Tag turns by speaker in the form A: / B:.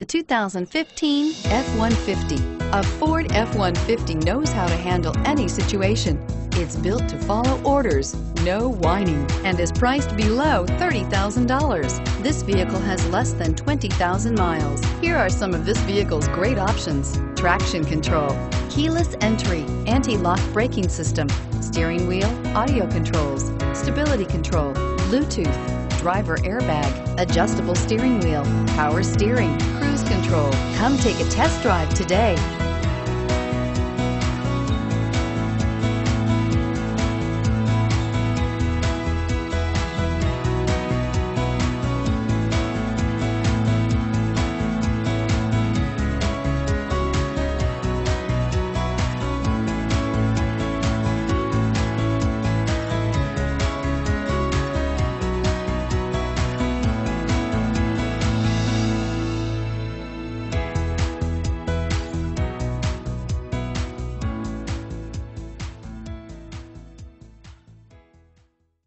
A: The 2015 F-150. A Ford F-150 knows how to handle any situation. It's built to follow orders, no whining, and is priced below $30,000. This vehicle has less than 20,000 miles. Here are some of this vehicle's great options: traction control, keyless entry, anti-lock braking system, steering wheel audio controls, stability control, Bluetooth, driver airbag, adjustable steering wheel, power steering, cruise control. Come take a test drive today.